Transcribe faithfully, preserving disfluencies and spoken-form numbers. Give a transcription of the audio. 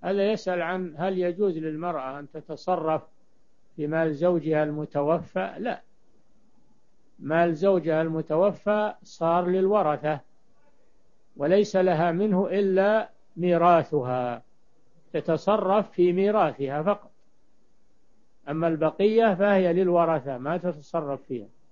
هذا يسأل عن هل يجوز للمرأة أن تتصرف في مال زوجها المتوفى؟ لا، مال زوجها المتوفى صار للورثة وليس لها منه إلا ميراثها، تتصرف في ميراثها فقط، أما البقية فهي للورثة ما تتصرف فيها.